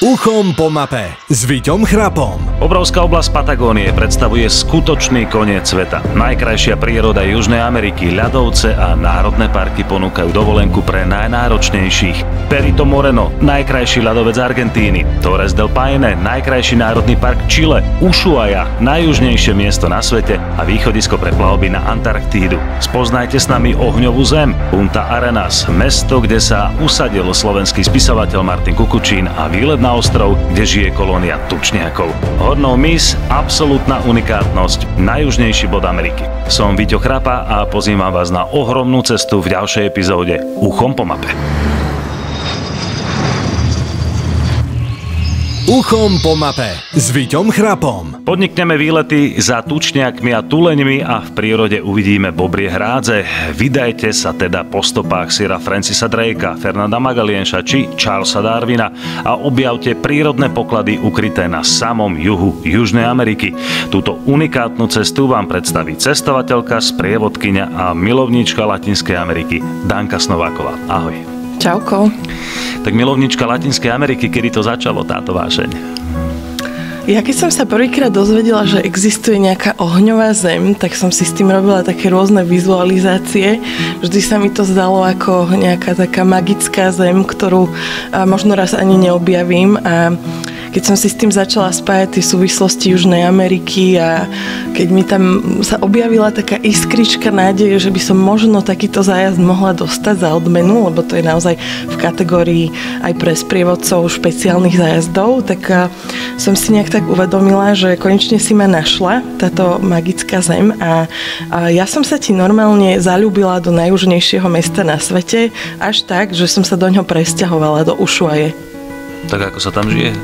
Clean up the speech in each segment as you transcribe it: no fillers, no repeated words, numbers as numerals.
Uchom po mape s Viťom Chrapom. Obrovská oblasť Patagónie predstavuje skutočný koniec sveta. Najkrajšia príroda Južnej Ameriky, ľadovce a národné parky ponúkajú dovolenku pre najnáročnejších. Perito Moreno, najkrajší ľadovec Argentíny, Torres del Paine, najkrajší národný park Chile, Ushuaia, najjužnejšie miesto na svete a východisko pre plavby na Antarktídu. Spoznajte s nami ohňovú zem, Punta Arenas, mesto, kde sa usadil slovenský spisovateľ Martin Kukučín a výlet na ostrov, kde žije kolónia tučniakov. Hornou Mys, absolútna unikátnosť, najjužnejší bod Ameriky. Som Viťo Chrapa a pozývam vás na ohromnú cestu v ďalšej epizóde Uchom po mape. Uchom po mape s Viťom Chrapom. Podnikneme výlety za tučniakmi a tuleňmi a v prírode uvidíme bobrie hrádze. Vydajte sa teda po stopách Sira Francisa Drakea, Fernanda Magalienša či Charlesa Darwina a objavte prírodné poklady ukryté na samom juhu Južnej Ameriky. Túto unikátnu cestu vám predstaví cestovateľka, sprievodkyňa a milovníčka Latinskej Ameriky Danka Snováková. Ahoj. Čauko. Tak milovníčka Latinskej Ameriky, kedy to začalo táto vášeň? Ja keď som sa prvýkrát dozvedela, že existuje nejaká ohňová zem, tak som si s tým robila také rôzne vizualizácie. Vždy sa mi to zdalo ako nejaká taká magická zem, ktorú možno raz ani neobjavím. A keď som si s tým začala spájať tie súvislosti Južnej Ameriky a keď mi tam sa objavila taká iskrička nádeje, že by som možno takýto zájazd mohla dostať za odmenu, lebo to je naozaj v kategórii aj pre sprievodcov špeciálnych zájazdov, tak som si nejak tak uvedomila, že konečne si ma našla táto magická zem a ja som sa ti normálne zaľúbila do najjužnejšieho mesta na svete, až tak, že som sa do ňoho presťahovala do Ushuaie. Tak ako sa tam žije?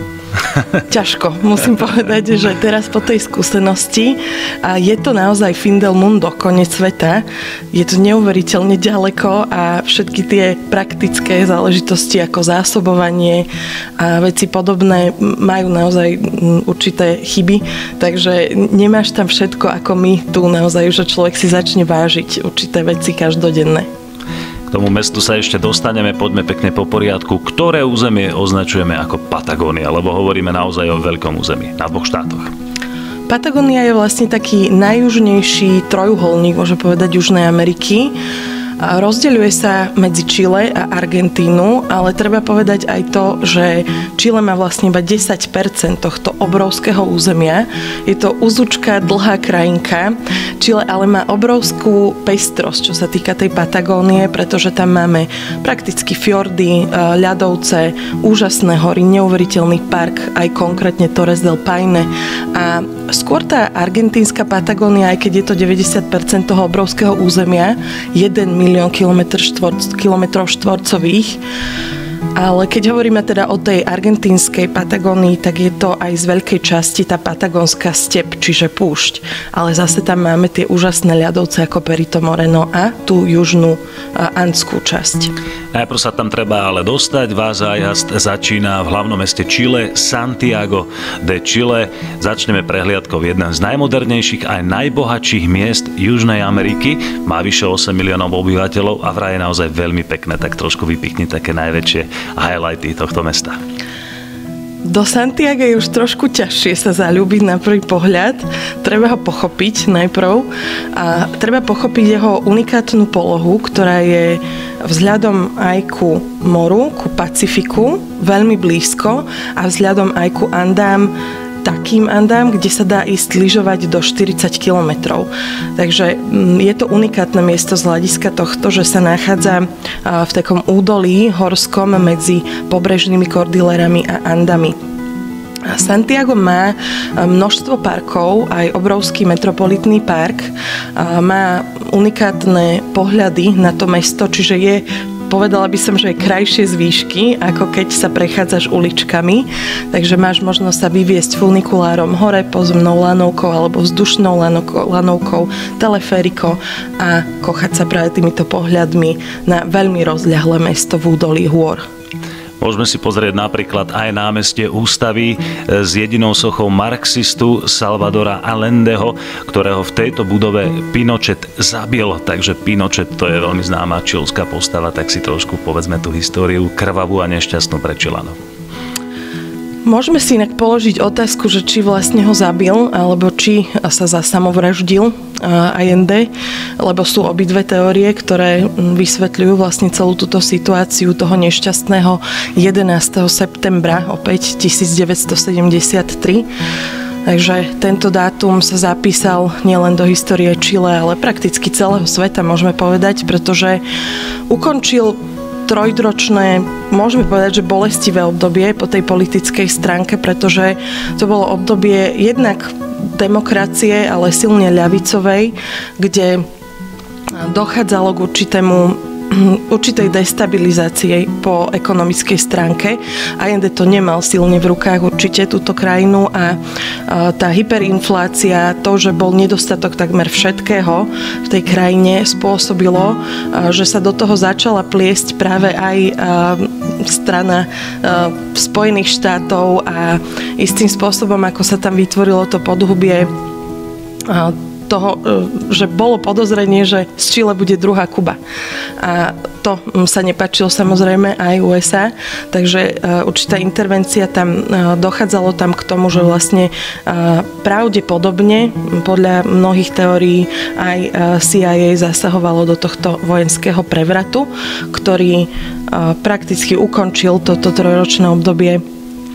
Ťažko, musím povedať, že teraz po tej skúsenosti je to naozaj fin del mundo, koniec sveta. Je to neuveriteľne ďaleko a všetky tie praktické záležitosti ako zásobovanie a veci podobné majú naozaj určité chyby, takže nemáš tam všetko ako my tu naozaj, že človek si začne vážiť určité veci každodenné. K tomu mestu sa ešte dostaneme, poďme pekne po poriadku. Ktoré územie označujeme ako Patagónia, lebo hovoríme naozaj o veľkom území na dvoch štátoch? Patagónia je vlastne taký najjužnejší trojuholník, môžem povedať, Južnej Ameriky. Rozdeľuje sa medzi Chile a Argentínu, ale treba povedať aj to, že Chile má vlastne iba 10% tohto obrovského územia. Je to uzučká, dlhá krajinka. Chile ale má obrovskú pestrosť, čo sa týka tej Patagónie, pretože tam máme prakticky fjordy, ľadovce, úžasné hory, neuveriteľný park, aj konkrétne Torres del Paine. A skôr tá argentínska Patagónia, aj keď je to 90% toho obrovského územia, 1 milión kilometrov štvorcových. Ale keď hovoríme teda o tej argentínskej Patagónii, tak je to aj z veľkej časti tá patagónska step, čiže púšť. Ale zase tam máme tie úžasné ľadovce ako Perito Moreno a tú južnú andskú časť. Najprv sa tam treba ale dostať. Váš zájazd začína v hlavnom meste Chile, Santiago de Chile. Začneme prehliadkou jeden z najmodernejších aj najbohatších miest Južnej Ameriky. Má vyše 8 miliónov obyvateľov a vraj je naozaj veľmi pekné, tak trošku vypichni také najväčšie highlighty tohto mesta. Do Santiaga je už trošku ťažšie sa zaľúbiť na prvý pohľad. Treba ho pochopiť najprv a treba pochopiť jeho unikátnu polohu, ktorá je vzhľadom aj ku moru, ku Pacifiku, veľmi blízko a vzhľadom aj ku Andám, takým Andám, kde sa dá ísť lyžovať do 40 kilometrov. Takže je to unikátne miesto z hľadiska tohto, že sa nachádza v takom údolí horskom medzi pobrežnými kordilerami a Andami. Santiago má množstvo parkov, aj obrovský metropolitný park, má unikátne pohľady na to mesto, čiže je, povedala by som, že je krajšie z výšky, ako keď sa prechádzaš uličkami. Takže máš možnosť sa vyviesť funikulárom hore, pozemnou lanovkou alebo vzdušnou lanovkou, telefériko a kochať sa práve týmito pohľadmi na veľmi rozľahlé mesto v údolí hôr. Môžeme si pozrieť napríklad aj námestie Ústavy s jedinou sochou marxistu Salvadora Allendeho, ktorého v tejto budove Pinochet zabil. Takže Pinochet to je veľmi známa čilská postava, tak si trošku povedzme tú históriu krvavú a nešťastnú pre Čilanov. Môžeme si inak položiť otázku, že či vlastne ho zabil, alebo či sa samovraždil Allende, lebo sú obidve teórie, ktoré vysvetľujú vlastne celú túto situáciu toho nešťastného 11. septembra, opäť 1973. Takže tento dátum sa zapísal nielen do histórie Čile, ale prakticky celého sveta, môžeme povedať, pretože ukončil trojdročné, môžeme povedať, že bolestivé obdobie po tej politickej stránke, pretože to bolo obdobie jednak demokracie, ale silne ľavicovej, kde dochádzalo k určitej destabilizácie po ekonomickej stránke. Allende to nemal silne v rukách určite túto krajinu a tá hyperinflácia, to, že bol nedostatok takmer všetkého v tej krajine, spôsobilo, že sa do toho začala pliesť práve aj strana Spojených štátov a istým spôsobom, ako sa tam vytvorilo to podhubie toho, že bolo podozrenie, že z Čile bude druhá Kuba. A to sa nepáčilo samozrejme aj USA, takže určitá intervencia tam, dochádzalo tam k tomu, že vlastne pravdepodobne podľa mnohých teórií aj CIA zasahovalo do tohto vojenského prevratu, ktorý prakticky ukončil toto trojročné obdobie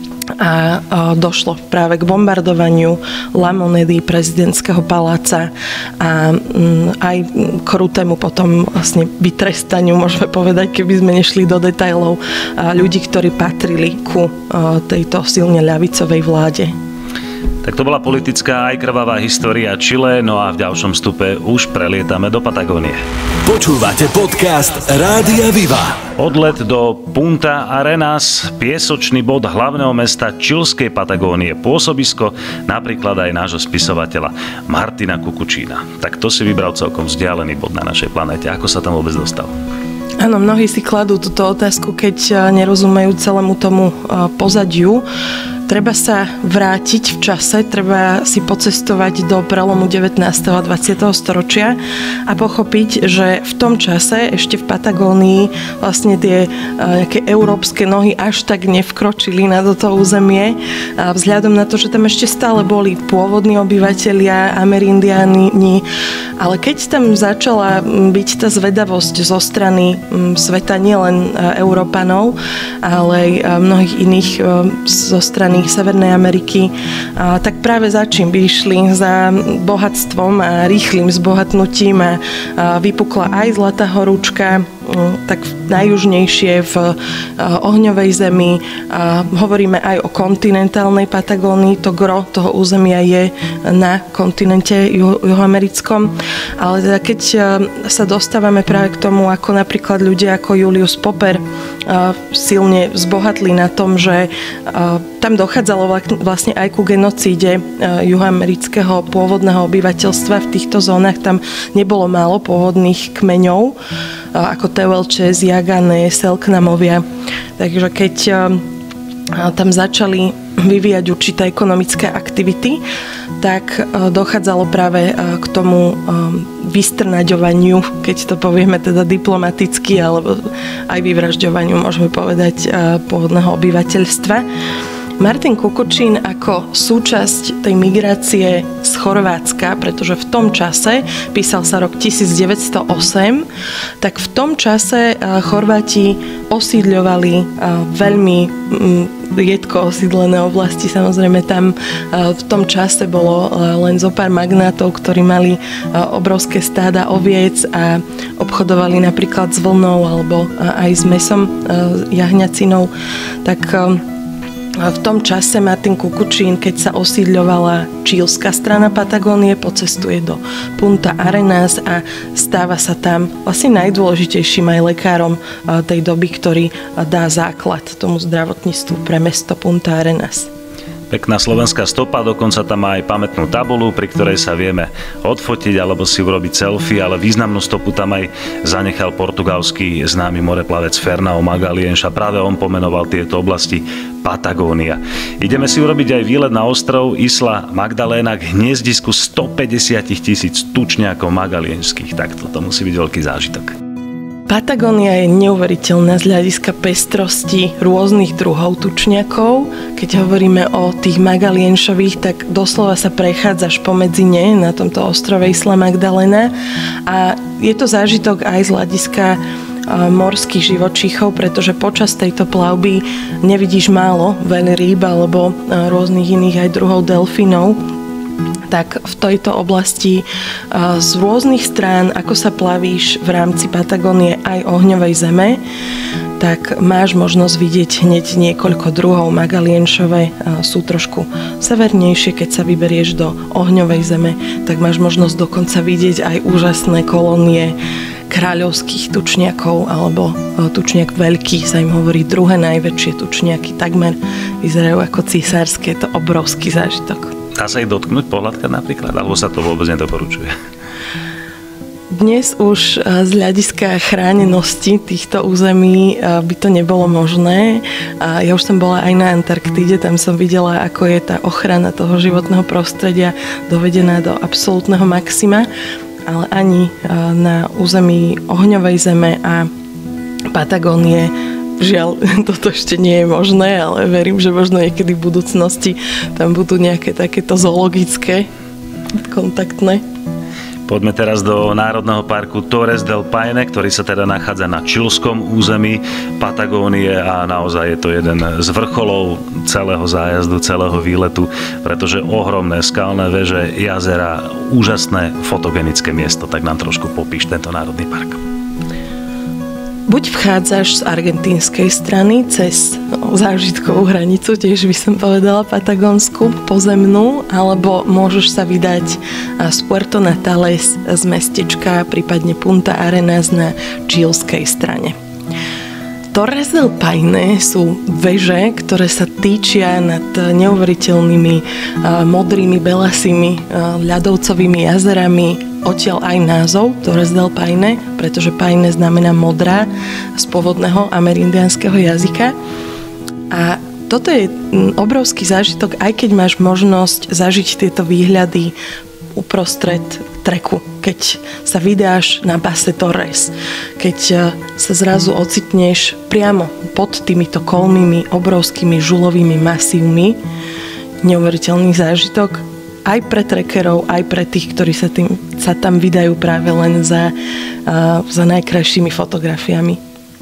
a došlo práve k bombardovaniu La Monedy, prezidentského paláca a aj krutému potom vlastne vytrestaniu, môžeme povedať, keby sme nešli do detailov, ľudí, ktorí patrili ku tejto silne ľavicovej vláde. Tak to bola politická aj krvavá história Čile, no a v ďalšom stupe už prelietame do Patagónie. Počúvate podcast Rádia Viva. Odlet do Punta Arenas, piesočný bod hlavného mesta čilskej Patagónie, pôsobisko napríklad aj nášho spisovateľa Martina Kukučína. Tak to si vybral celkom vzdialený bod na našej planéte. Ako sa tam vôbec dostal? Áno, mnohí si kladú túto otázku, keď nerozumejú celému tomu pozadiu. Treba sa vrátiť v čase, treba si pocestovať do prelomu 19. a 20. storočia a pochopiť, že v tom čase ešte v Patagónii vlastne tie nejaké európske nohy až tak nevkročili na toto územie. A vzhľadom na to, že tam ešte stále boli pôvodní obyvatelia, Amerindiáni, ale keď tam začala byť tá zvedavosť zo strany sveta, nielen Európanov, ale aj mnohých iných zo strany Severnej Ameriky, tak práve za čím by išli? Za bohatstvom a rýchlym zbohatnutím a vypukla aj Zlatá horúčka, tak najjužnejšie v ohňovej zemi. Hovoríme aj o kontinentálnej Patagónii, to gro toho územia je na kontinente juhoamerickom, ale teda keď sa dostávame práve k tomu, ako napríklad ľudia ako Julius Popper silne zbohatli na tom, že tam dochádzalo vlastne aj ku genocíde juhoamerického pôvodného obyvateľstva v týchto zónach. Tam nebolo málo pôvodných kmeňov, ako Tehuelches, Yagané, Selknamovia. Takže keď tam začali vyvíjať určité ekonomické aktivity, tak dochádzalo práve k tomu vystrnaďovaniu, keď to povieme teda diplomaticky, alebo aj vyvražďovaniu, môžeme povedať, pôvodného obyvateľstva. Martin Kukučín ako súčasť tej migrácie z Chorvátska, pretože v tom čase, písal sa rok 1908, tak v tom čase Chorváti osídľovali veľmi riedko osídlené oblasti. Samozrejme tam v tom čase bolo len zo pár magnátov, ktorí mali obrovské stáda oviec a obchodovali napríklad s vlnou alebo aj s mäsom jahňacinou. Tak v tom čase Martin Kukučín, keď sa osídľovala čílska strana Patagónie, pocestuje do Punta Arenas a stáva sa tam vlastne najdôležitejším aj lekárom tej doby, ktorý dá základ tomu zdravotníctvu pre mesto Punta Arenas. Pekná slovenská stopa, dokonca tam má aj pamätnú tabuľu, pri ktorej sa vieme odfotiť alebo si urobiť selfie, ale významnú stopu tam aj zanechal portugalský známy moreplavec Fernão Magalhães a práve on pomenoval tieto oblasti Patagónia. Ideme si urobiť aj výlet na ostrov Isla Magdalena k hniezisku 150 000 tučňákov magalhãeských. Tak toto musí byť veľký zážitok. Patagónia je neuveriteľná z hľadiska pestrosti rôznych druhov tučniakov. Keď hovoríme o tých Magalienšových, tak doslova sa prechádzaš pomedzi ne na tomto ostrove Isla Magdalena a je to zážitok aj z hľadiska morských živočíchov, pretože počas tejto plavby nevidíš málo veľrýb alebo rôznych iných aj druhov delfínov. Tak v tejto oblasti z rôznych strán, ako sa plavíš v rámci Patagónie aj ohňovej zeme, tak máš možnosť vidieť hneď niekoľko druhov. Magalienšové sú trošku severnejšie, keď sa vyberieš do ohňovej zeme, tak máš možnosť dokonca vidieť aj úžasné kolónie kráľovských tučniakov, alebo tučniak veľký, sa im hovorí druhé najväčšie tučniaky, takmer vyzerajú ako císarské, je to obrovský zážitok. Dá sa ich dotknúť, pohľadkať napríklad, alebo sa to vôbec nedoporučuje? Dnes už z hľadiska chránenosti týchto území by to nebolo možné. Ja už som bola aj na Antarktíde, tam som videla, ako je tá ochrana toho životného prostredia dovedená do absolútneho maxima, ale ani na území ohňovej zeme a Patagónie žiaľ, toto ešte nie je možné, ale verím, že možno niekedy v budúcnosti tam budú nejaké takéto zoologické kontaktné. Poďme teraz do Národného parku Torres del Paine, ktorý sa teda nachádza na čilskom území Patagónie a naozaj je to jeden z vrcholov celého zájazdu, celého výletu, pretože ohromné skalné veže, jazera, úžasné fotogenické miesto. Tak nám trošku popíš tento národný park. Buď vchádzaš z argentínskej strany cez zážitkovú hranicu, tiež by som povedala patagónsku, pozemnú, alebo môžeš sa vydať z Puerto Natales z mestečka, prípadne Punta Arenas na čilskej strane. Torres del Paine sú veže, ktoré sa týčia nad neuveriteľnými modrými, belasými ľadovcovými jazerami. Odtiaľ aj názov Torres del Paine, pretože Paine znamená modrá z pôvodného amerindiánskeho jazyka. A toto je obrovský zážitok, aj keď máš možnosť zažiť tieto výhľady uprostred treku, keď sa vydáš na base Torres, keď sa zrazu ocitneš priamo pod týmito kolmými, obrovskými žulovými masívmi. Neuveriteľný zážitok aj pre trekerov, aj pre tých, ktorí sa tam vydajú práve len za najkrajšími fotografiami.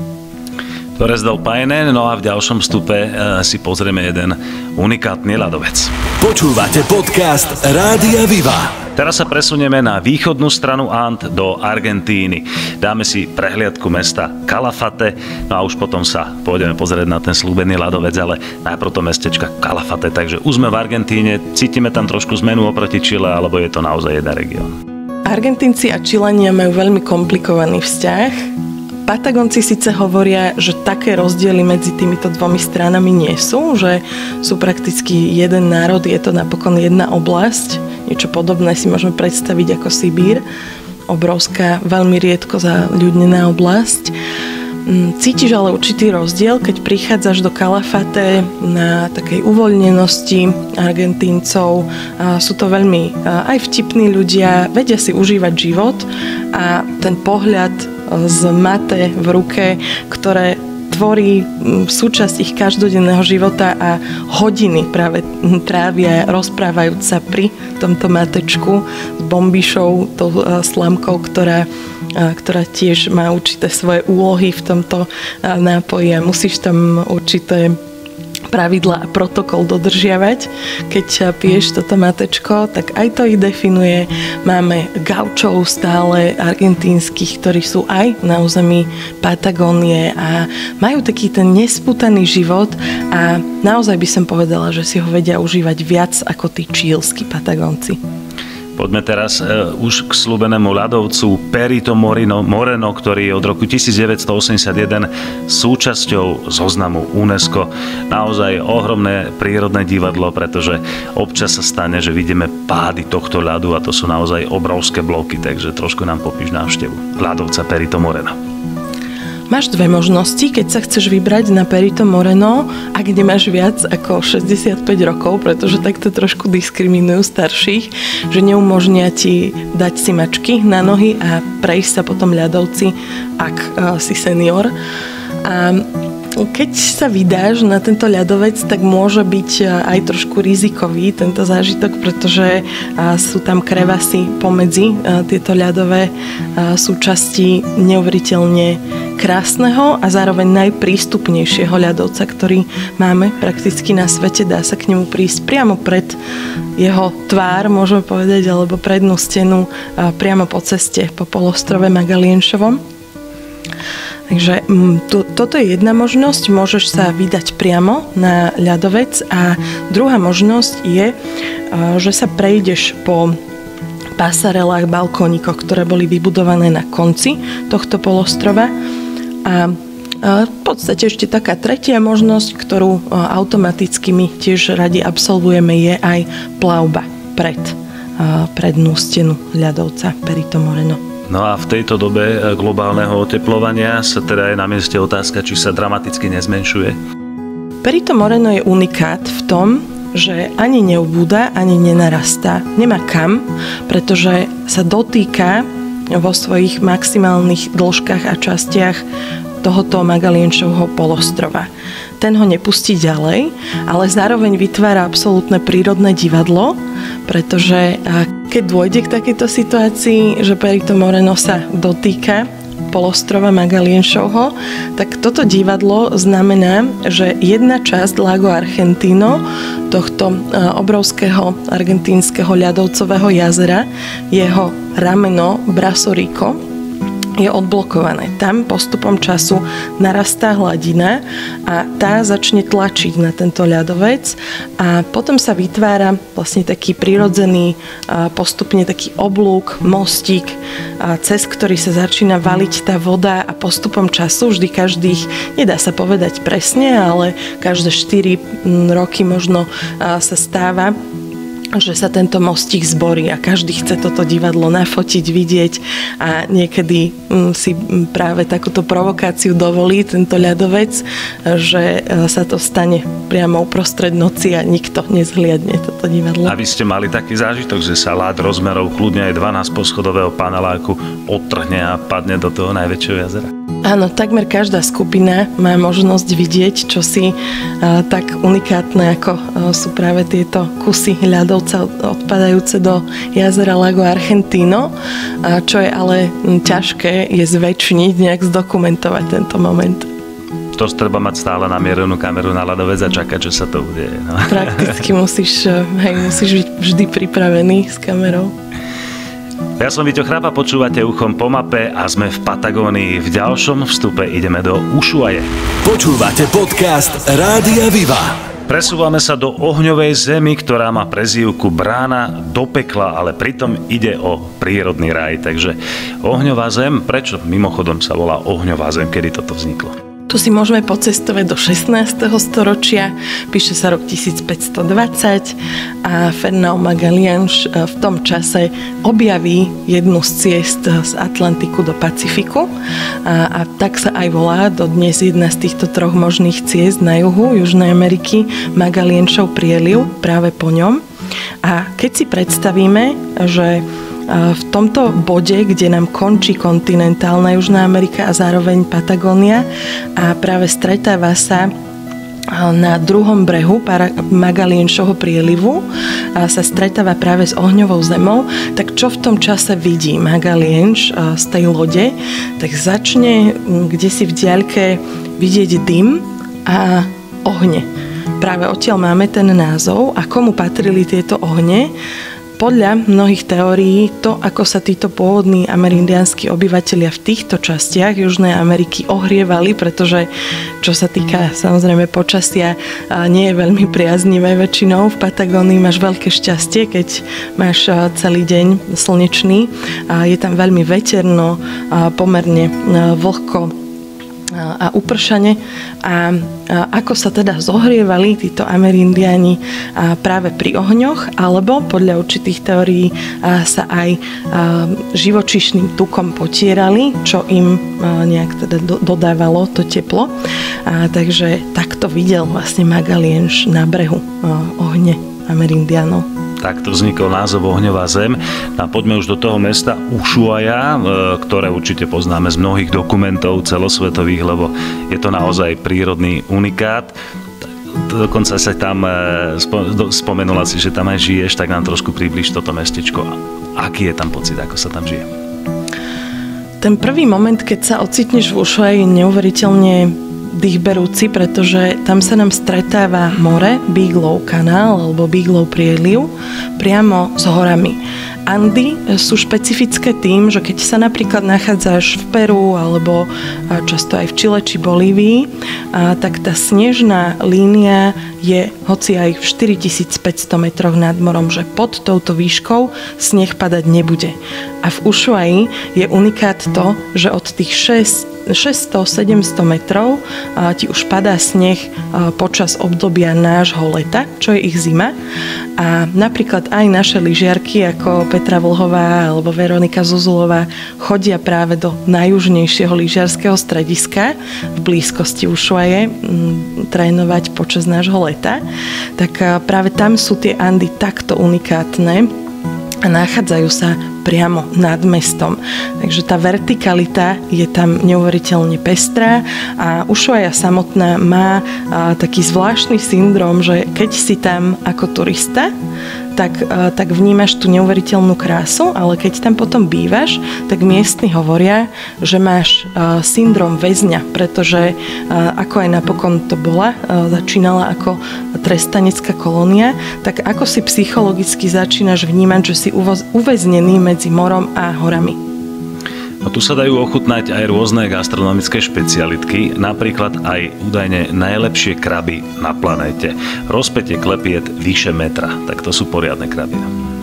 Torres del Paine, no a v ďalšom vstupe si pozrieme jeden unikátny ľadovec. Počúvate podcast Rádia Viva. Teraz sa presunieme na východnú stranu And do Argentíny. Dáme si prehliadku mesta Calafate, no a už potom sa pôjdeme pozrieť na ten slúbený ľadovec, ale najprv to mestečka Calafate. Takže už sme v Argentíne, cítime tam trošku zmenu oproti Chile, alebo je to naozaj jeden región? Argentínci a Čilania majú veľmi komplikovaný vzťah. Patagónci síce hovoria, že také rozdiely medzi týmito dvomi stranami nie sú, že sú prakticky jeden národ, je to napokon jedna oblasť. Niečo podobné si môžeme predstaviť ako Sibír. Obrovská, veľmi riedko zaľudnená oblasť. Cítiš ale určitý rozdiel, keď prichádzaš do Calafate na takej uvoľnenosti Argentíncov. Sú to veľmi aj vtipní ľudia, vedia si užívať život a ten pohľad z mate v ruke, ktoré tvorí súčasť ich každodenného života a hodiny práve trávia rozprávajúc sa pri tomto matečku s bombišou, tou slamkou, ktorá tiež má určité svoje úlohy v tomto nápoji a musíš tam určité pravidlá a protokol dodržiavať. Keď piješ toto matečko, tak aj to ich definuje. Máme gaučov stále argentínskych, ktorí sú aj na území Patagónie a majú taký ten nespútaný život a naozaj by som povedala, že si ho vedia užívať viac ako tí čílski Patagónci. Poďme teraz už k slúbenému ľadovcu Perito Moreno, ktorý je od roku 1981 súčasťou zoznamu UNESCO. Naozaj ohromné prírodné divadlo, pretože občas sa stane, že vidíme pády tohto ľadu a to sú naozaj obrovské bloky, takže trošku nám popíš návštevu ľadovca Perito Moreno. Máš dve možnosti, keď sa chceš vybrať na Perito Moreno, ak nemáš viac ako 65 rokov, pretože takto trošku diskriminujú starších, že neumožnia ti dať si mačky na nohy a prejsť sa potom ľadovci, ak si senior. A keď sa vydáš na tento ľadovec, tak môže byť aj trošku rizikový tento zážitok, pretože sú tam krevasy pomedzi tieto ľadové súčasti neuveriteľne krásneho a zároveň najprístupnejšieho ľadovca, ktorý máme prakticky na svete. Dá sa k nemu prísť priamo pred jeho tvár, môžeme povedať, alebo prednú stenu priamo po ceste po polostrove Magalienšovom. Takže toto je jedna možnosť, môžeš sa vydať priamo na ľadovec a druhá možnosť je, že sa prejdeš po pasarelách, balkónikoch, ktoré boli vybudované na konci tohto polostrova a v podstate ešte taká tretia možnosť, ktorú automaticky my tiež radi absolvujeme, je aj plavba pred prednú stenu ľadovca Perito Moreno. No a v tejto dobe globálneho oteplovania sa teda je na mieste otázka, či sa dramaticky nezmenšuje. Perito Moreno je unikát v tom, že ani neubúda, ani nenarastá. Nemá kam, pretože sa dotýka vo svojich maximálnych dĺžkach a častiach tohoto Magalienšovho polostrova. Ten ho nepustí ďalej, ale zároveň vytvára absolútne prírodné divadlo, pretože keď dôjde k takejto situácii, že Perito Moreno sa dotýka polostrova Magalienšovho, tak toto divadlo znamená, že jedna časť Lago Argentino, tohto obrovského argentínskeho ľadovcového jazera, jeho rameno Brazo Rico, je odblokované. Tam postupom času narastá hladina a tá začne tlačiť na tento ľadovec a potom sa vytvára vlastne taký prirodzený, postupne taký oblúk, mostík, cez ktorý sa začína valiť tá voda a postupom času, vždy každých, nedá sa povedať presne, ale každé 4 roky možno sa stáva, že sa tento mostík zborí a každý chce toto divadlo nafotiť, vidieť a niekedy si práve takúto provokáciu dovolí tento ľadovec, že sa to stane priamo uprostred noci a nikto nezhliadne toto divadlo. A vy ste mali taký zážitok, že sa ľad rozmerov kľudne aj 12-poschodového paneláku odtrhne a padne do toho najväčšieho jazera? Áno, takmer každá skupina má možnosť vidieť čosi tak unikátne, ako sú práve tieto kusy ľadovca odpadajúce do jazera Lago Argentino, čo je ale ťažké je zväčšniť, nejak zdokumentovať tento moment. To treba mať stále namierenú kameru na ľadovec a čakať, že sa to udeje. No. Prakticky musíš byť vždy pripravený s kamerou. Ja som Víťo Chrápa, počúvate Uchom po mape a sme v Patagónii. V ďalšom vstupe ideme do Ushuaie. Počúvate podcast Rádia Viva. Presúvame sa do ohňovej zemi, ktorá má prezývku Brána do pekla, ale pritom ide o prírodný raj. Takže ohňová zem, prečo mimochodom sa volá ohňová zem, kedy toto vzniklo? Tu si môžeme pocestovať do 16. storočia, píše sa rok 1520 a Fernão Magalhães v tom čase objaví jednu z ciest z Atlantiku do Pacifiku a tak sa aj volá dodnes jedna z týchto troch možných ciest na juhu Južnej Ameriky, Magalienšov prieliv práve po ňom. A keď si predstavíme, že v tomto bode, kde nám končí kontinentálna Južná Amerika a zároveň Patagónia a práve stretáva sa na druhom brehu Magalienšovho prielivu a sa stretáva práve s ohňovou zemou, tak čo v tom čase vidí Magalienš z tej lode, tak začne kdesi v diaľke vidieť dym a ohne. Práve odtiaľ máme ten názov a komu patrili tieto ohne. Podľa mnohých teórií to, ako sa títo pôvodní amerindianskí obyvatelia v týchto častiach Južnej Ameriky ohrievali, pretože čo sa týka samozrejme počasia, nie je veľmi priaznivé väčšinou. V Patagónii máš veľké šťastie, keď máš celý deň slnečný. Je tam veľmi veterno, pomerne vlhko a upršane a ako sa teda zohrievali títo Amerindiani práve pri ohňoch, alebo podľa určitých teórií sa aj živočíšnym tukom potierali, čo im nejak teda dodávalo to teplo. Takže takto videl vlastne Magalienš na brehu ohne Amerindianov. Takto vznikol názov Ohňová zem. A poďme už do toho mesta Ushuaia, ktoré určite poznáme z mnohých dokumentov celosvetových, lebo je to naozaj prírodný unikát. Dokonca sa tam spomenula si, že tam aj žiješ, tak nám trošku približ toto mestečko. Aký je tam pocit, ako sa tam žije? Ten prvý moment, keď sa ocitneš v Ushuaii, je neuveriteľne dýchberúci, pretože tam sa nám stretáva more, Bigelow kanál alebo Bigelow prieliv priamo s horami. Andy sú špecifické tým, že keď sa napríklad nachádzaš v Peru alebo často aj v Čile či Bolívii, tak tá snežná línia je hoci aj v 4500 metroch nad morom, že pod touto výškou sneh padať nebude. A v Ushuaii je unikát to, že od tých 600-700 metrov ti už padá sneh počas obdobia nášho leta, čo je ich zima. A napríklad aj naše lyžiarky ako Petra Vlhová alebo Veronika Zuzulová chodia práve do najjužnejšieho lyžiarskeho strediska v blízkosti Ushuaie trénovať počas nášho leta. Tak práve tam sú tie Andy takto unikátne a nachádzajú sa priamo nad mestom. Takže tá vertikalita je tam neuveriteľne pestrá a Ushuaia samotná má taký zvláštny syndrom, že keď si tam ako turista, tak vnímaš tú neuveriteľnú krásu, ale keď tam potom bývaš, tak miestni hovoria, že máš syndrom väzňa, pretože ako aj napokon to začínala ako trestanecká kolónia, tak ako si psychologicky začínaš vnímať, že si uväznený medzi morom a horami. No tu sa dajú ochutnať aj rôzne gastronomické špecialitky, napríklad aj údajne najlepšie kraby na planéte. Rozpätie klepiet vyše metra, tak to sú poriadne kraby.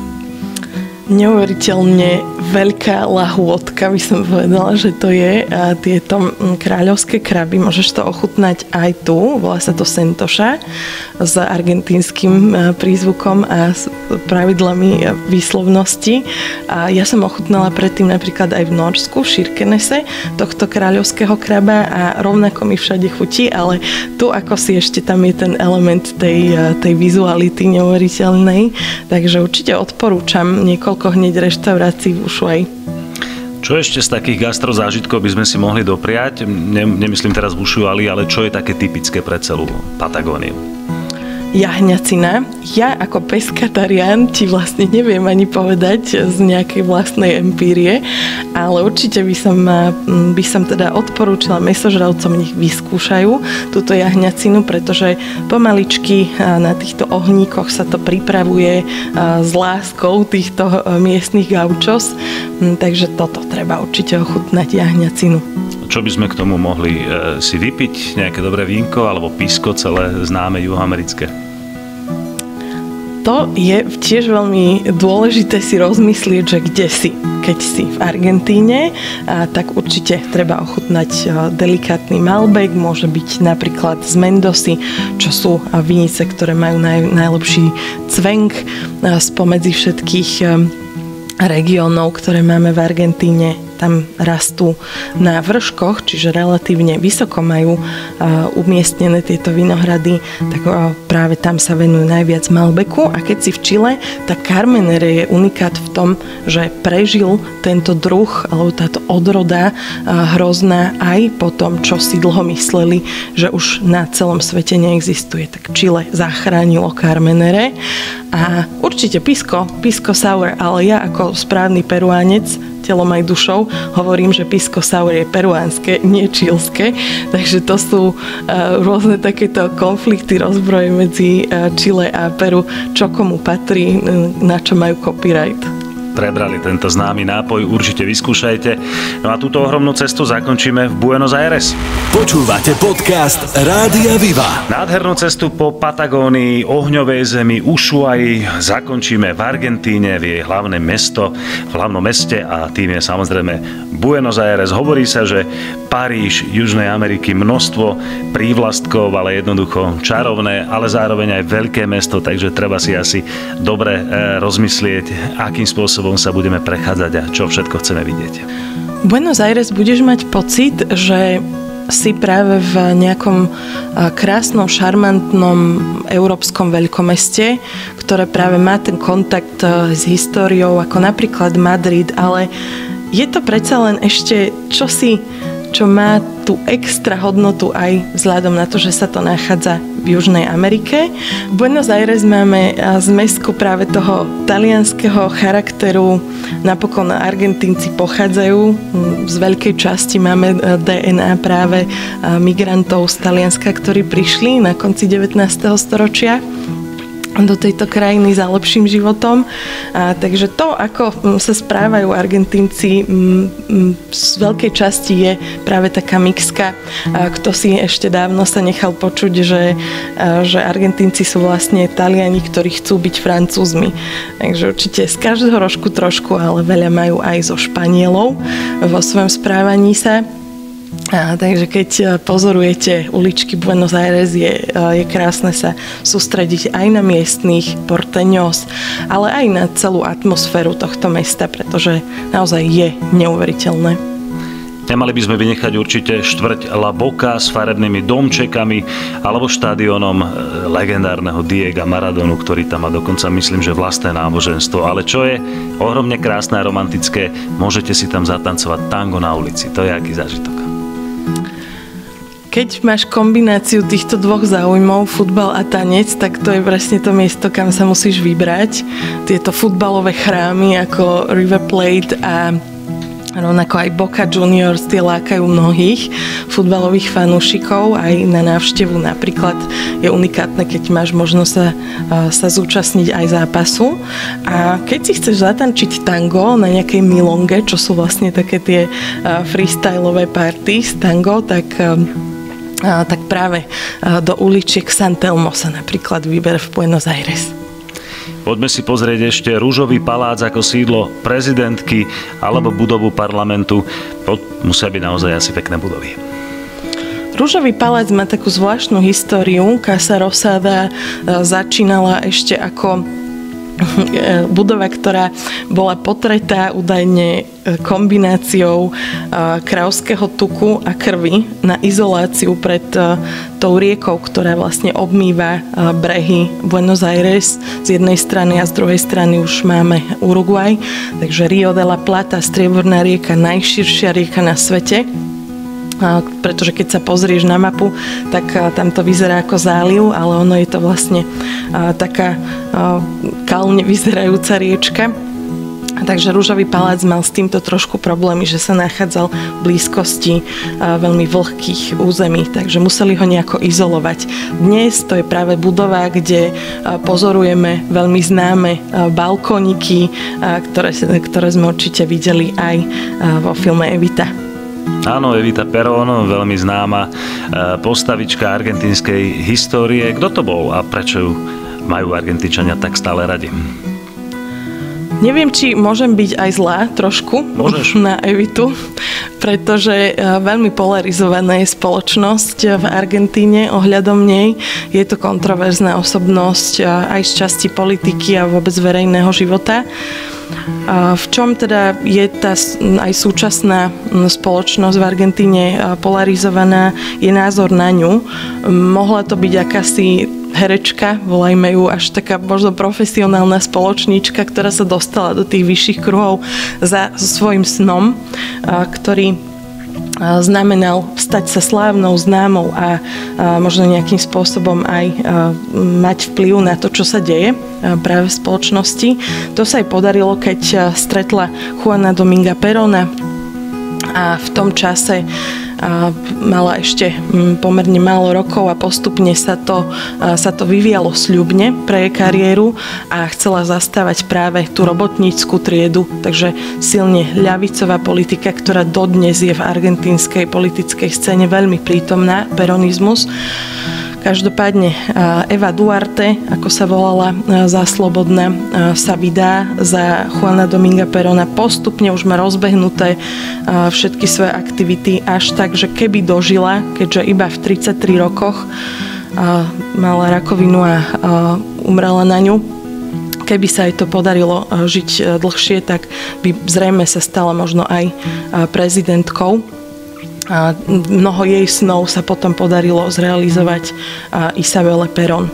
Neuveriteľne veľká lahôdka, by som povedala, že to je. A tieto kráľovské kraby, môžeš to ochutnať aj tu, volá sa to Sentoša, s argentínskym prízvukom a s pravidlami výslovnosti. A ja som ochutnala predtým napríklad aj v Norsku, v Širkenese, tohto kráľovského kraba a rovnako mi všade chutí, ale tu ako si ešte tam je ten element tej vizuality neuveriteľnej, takže určite odporúčam niekoľko hneď reštaurácií v Ushuaii. Čo ešte z takých gastrozážitkov by sme si mohli dopriať? Nemyslím teraz v Ushuaii, ale čo je také typické pre celú Patagóniu? Jahňacina. Ja ako peskatarián ti vlastne neviem ani povedať z nejakej vlastnej empírie, ale určite by som teda odporúčila mäsožravcom, nech vyskúšajú túto jahňacinu, pretože pomaličky na týchto ohníkoch sa to pripravuje s láskou týchto miestnych gaučos, takže toto treba určite ochutnať jahňacinu. Čo by sme k tomu mohli si vypiť? Nejaké dobré vínko alebo pisko celé známe juhoamerické? To je tiež veľmi dôležité si rozmyslieť, že kde si. Keď si v Argentíne, tak určite treba ochutnať delikátny Malbec, môže byť napríklad z Mendosy, čo sú vinice, ktoré majú najlepší cvenk spomedzi všetkých regiónov, ktoré máme v Argentíne. Tam rastú na vrškoch, čiže relatívne vysoko majú umiestnené tieto vinohrady, tak práve tam sa venujú najviac Malbecu. A keď si v Čile, tak Carmenere je unikát v tom, že prežil tento druh, alebo táto odroda hrozná aj po tom, čo si dlho mysleli, že už na celom svete neexistuje. Tak Čile zachránilo Carmenere. A určite pisco sour, ale ja ako správny peruánec, telom aj dušou, hovorím, že pisco sour je peruánske, nie čilské, takže to sú rôzne takéto konflikty, rozbroje medzi Čile a Peru, čo komu patrí, na čo majú copyright. prebrali tento známy nápoj, určite vyskúšajte. No a túto ohromnú cestu zakončíme v Buenos Aires. Počúvate podcast Rádia Viva. Nádhernú cestu po Patagónii, ohňovej zemi, Ushuaí zakončíme v Argentíne, v jej hlavnom meste a tým je samozrejme Buenos Aires. Hovorí sa, že Paríž Južnej Ameriky, množstvo prívlastkov, ale jednoducho čarovné, ale zároveň aj veľké mesto, takže treba si asi dobre rozmyslieť, akým spôsobom sa budeme prechádzať a čo všetko chceme vidieť. Buenos Aires budeš mať pocit, že si práve v nejakom krásnom, šarmantnom európskom veľkomeste, ktoré práve má ten kontakt s históriou, ako napríklad Madrid, ale je to predsa len ešte čosi, čo má tú extra hodnotu aj vzhľadom na to, že sa to nachádza v Južnej Amerike. V Buenos Aires máme zmäsku práve toho talianskeho charakteru. Napokon Argentínci pochádzajú, z veľkej časti máme DNA práve migrantov z Talianska, ktorí prišli na konci 19. storočia do tejto krajiny za lepším životom. Takže to, ako sa správajú Argentínci, z veľkej časti je práve taká mixka. Kto si ešte dávno sa nechal počuť, že Argentínci sú vlastne Taliani, ktorí chcú byť Francúzmi. Takže určite z každého rožku trošku, ale veľa majú aj zo Španielov vo svojom správaní sa. Takže keď pozorujete uličky Buenos Aires, je krásne sa sústrediť aj na miestnych porteños, ale aj na celú atmosféru tohto mesta, pretože naozaj je neuveriteľné. Nemali by sme vynechať určite štvrť La Boca s farebnými domčekami alebo štadiónom legendárneho Diega Maradonu, ktorý tam má dokonca, myslím, že vlastné náboženstvo. Ale čo je ohromne krásne a romantické, môžete si tam zatancovať tango na ulici. To je aký zážitok. Keď máš kombináciu týchto dvoch záujmov, futbal a tanec, tak to je presne to miesto, kam sa musíš vybrať. Tieto futbalové chrámy ako River Plate a rovnako aj Boca Juniors, tie lákajú mnohých futbalových fanúšikov aj na návštevu. Napríklad je unikátne, keď máš možnosť sa zúčastniť aj zápasu. A keď si chceš zatančiť tango na nejakej milonge, čo sú vlastne také tie freestyleové party z tango, tak práve do uličiek San Telmo sa napríklad vyber v Buenos Aires. Poďme si pozrieť ešte Ružový palác ako sídlo prezidentky alebo budovu parlamentu. Musia byť naozaj asi pekné budovy. Ružový palác má takú zvláštnu históriu. Casa Rosada začínala ešte ako budova, ktorá bola potretá údajne kombináciou kráľovského tuku a krvi na izoláciu pred tou riekou, ktorá vlastne obmýva brehy Buenos Aires z jednej strany a z druhej strany už máme Uruguay. Takže Rio de la Plata, strieborná rieka, najširšia rieka na svete. Pretože keď sa pozrieš na mapu, tak tam to vyzerá ako záliv, ale ono je to vlastne taká kalne vyzerajúca riečka. Takže Ružový palác mal s týmto trošku problémy, že sa nachádzal v blízkosti veľmi vlhkých území, takže museli ho nejako izolovať. Dnes to je práve budova, kde pozorujeme veľmi známe balkóniky, ktoré sme určite videli aj vo filme Evita. Áno, Evita Perón, veľmi známa postavička argentínskej histórie. Kto to bol a prečo ju majú Argentínčania tak stále radi? Neviem, či môžem byť aj zlá trošku. Môžeš. Na Evitu, pretože veľmi polarizovaná je spoločnosť v Argentíne ohľadom nej. Je to kontroverzná osobnosť aj z časti politiky a vôbec verejného života. V čom teda je tá aj súčasná spoločnosť v Argentíne polarizovaná, je názor na ňu. Mohla to byť akási herečka, volajme ju až taká možno profesionálna spoločníčka, ktorá sa dostala do tých vyšších kruhov za svojím snom, ktorý znamenal stať sa slávnou, známou a možno nejakým spôsobom aj mať vplyv na to, čo sa deje práve v spoločnosti. To sa jej podarilo, keď stretla Juana Dominga Perona a v tom čase mala ešte pomerne málo rokov a postupne sa to vyvíjalo sľubne pre jej kariéru a chcela zastávať práve tú robotnícku triedu, takže silne ľavicová politika, ktorá dodnes je v argentínskej politickej scéne veľmi prítomná, peronizmus. Každopádne Eva Duarte, ako sa volala, za Slobodná, sa vydá za Juana Dominga Perona. Postupne už má rozbehnuté všetky svoje aktivity až tak, že keby dožila, keďže iba v 33 rokoch mala rakovinu a umrela na ňu, keby sa jej to podarilo žiť dlhšie, tak by zrejme sa stala možno aj prezidentkou. A mnoho jej snov sa potom podarilo zrealizovať Isabele Perón.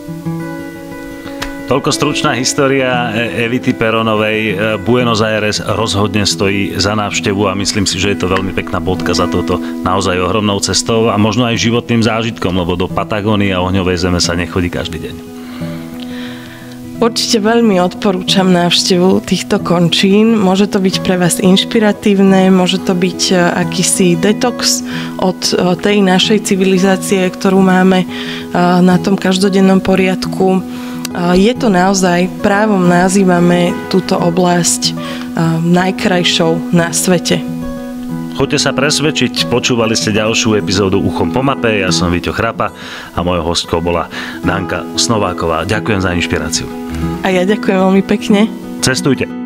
Toľko stručná história Evity Perónovej. Buenos Aires rozhodne stojí za návštevu a myslím si, že je to veľmi pekná bodka za touto naozaj ohromnou cestou a možno aj životným zážitkom, lebo do Patagónie a ohňovej zeme sa nechodí každý deň. Určite veľmi odporúčam návštevu týchto končín. Môže to byť pre vás inšpiratívne, môže to byť akýsi detox od tej našej civilizácie, ktorú máme na tom každodennom poriadku. Je to naozaj, právom nazývame túto oblasť najkrajšou na svete. Choďte sa presvedčiť, počúvali ste ďalšiu epizódu Uchom po mape, ja som Víťo Chrapa a mojou hostkou bola Danka Snováková. Ďakujem za inšpiráciu. A ja ďakujem veľmi pekne. Cestujte.